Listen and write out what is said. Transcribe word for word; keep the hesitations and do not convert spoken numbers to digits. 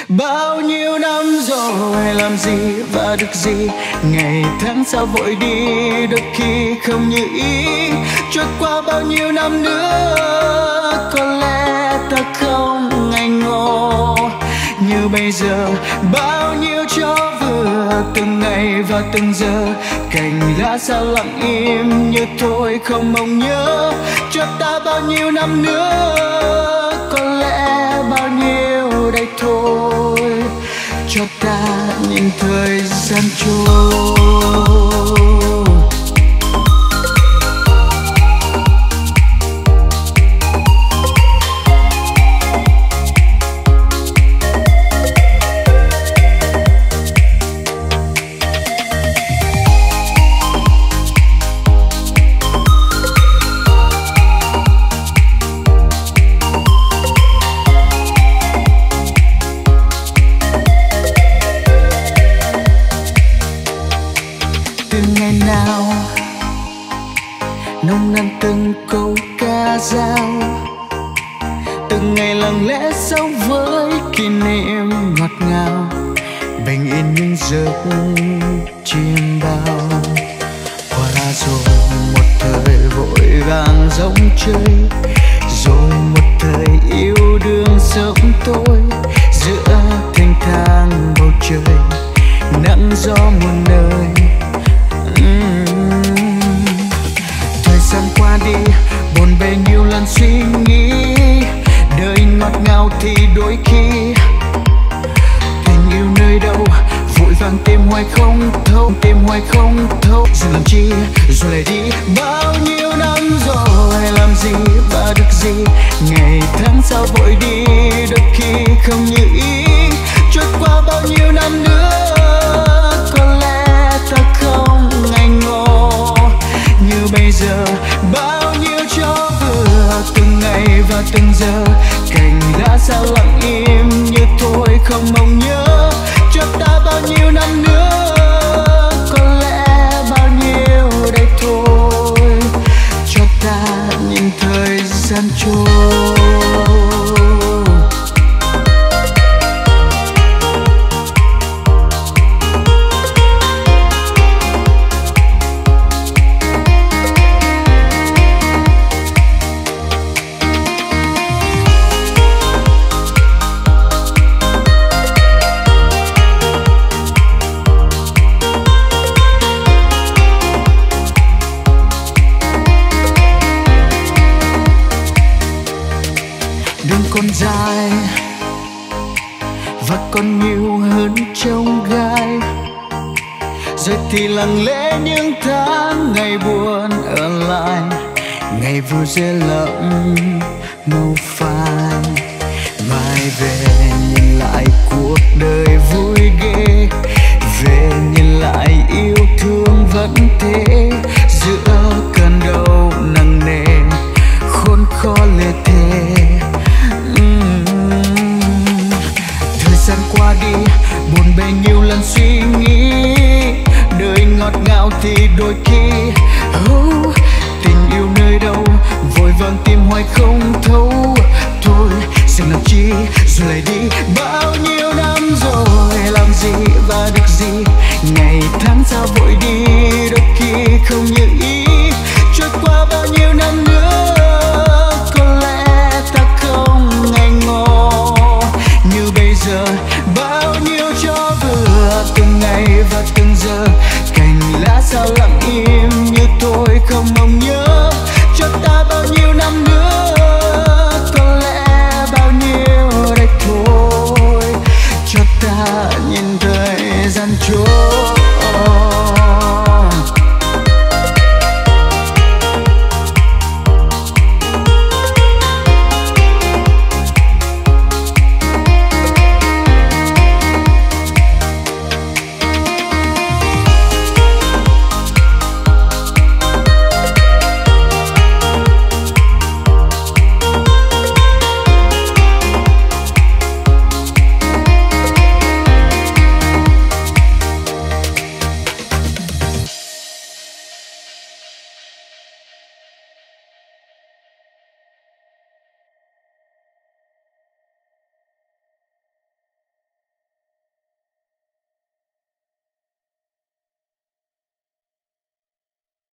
Bao nhiêu năm rồi làm gì và được gì, ngày tháng sao vội đi, đôi khi không như ý. Trôi qua bao nhiêu năm nữa, có lẽ ta không ngây ngô như bây giờ. Bao nhiêu cho vừa từng ngày và từng giờ, cành lá sao lặng im như thôi không mong nhớ. Cho ta bao nhiêu năm nữa, có lẽ bao nhiêu đây thôi, cho ta nhìn thời gian trôi. Nồng nàn từng câu ca dao, từng ngày lặng lẽ sống với kỷ niệm ngọt ngào, bình yên những giấc chim bao. Qua rồi một thời vội vàng giống chơi, rồi một thời yêu đương sớm tối, giữa thênh thang bầu trời nắng gió muôn nơi. Thời gian qua đi bồn bề nhiều lần suy nghĩ, đời ngọt ngào thì đôi khi tình yêu nơi đâu vội vàng tìm hoài không thấu, tìm hoài không thấu. Rồi làm chi rồi lại đi, bao nhiêu năm rồi làm gì và được gì, ngày tháng sao vội đi, đôi khi không như ý. Trôi qua bao nhiêu năm nữa, có lẽ ta không ngây ngô như bây giờ. Bao nhiêu cho vừa từng ngày và từng giờ, cành lá sao lặng im như thôi không mong nhớ. Cho ta bao nhiêu năm nữa, có lẽ bao nhiêu đây thôi, cho ta nhìn thời gian trôi. Con dài và còn nhiều hơn trông gai, rồi thì lặng lẽ những tháng ngày buồn ở lại, ngày vui rơi lặng màu phai. Mai về nhìn lại cuộc đời vui ghê, về nhìn lại yêu thương vẫn thế, giữa cơn đau nặng nề khốn khó lê thê. Thời gian qua đi buồn bề nhiều lần suy nghĩ, đời ngọt ngào thì đôi khi oh, tình yêu nơi đâu vội vàng tìm hoài không thấu. Thôi dừng làm chi rồi lại đi, bao nhiêu năm rồi làm gì và được gì, ngày tháng sao vội đi, đôi khi không như ý. Trôi qua bao nhiêu năm nữa, có lẽ ta không ngây ngô như bây giờ. Bao nhiêu cho vừa từng ngày và từng giờ, cành lá sao lặng im như thôi không mong nhớ. Cho ta bao nhiêu năm nữa,